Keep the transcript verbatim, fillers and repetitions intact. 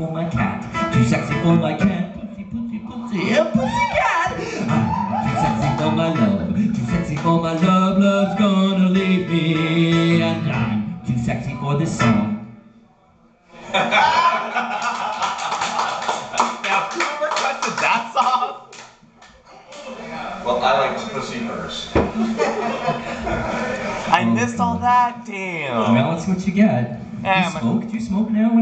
for my cat, too sexy for my cat. Pussy, pussy, pussy, yeah, pussycat. I'm too sexy for my love, too sexy for my love. Love's gonna leave me, and I'm too sexy for this song. Now, whoever requested that song? Well, I like pussy first. I missed all that, damn. Well, let's see what you get. Do Um, you smoke? Do you smoke now?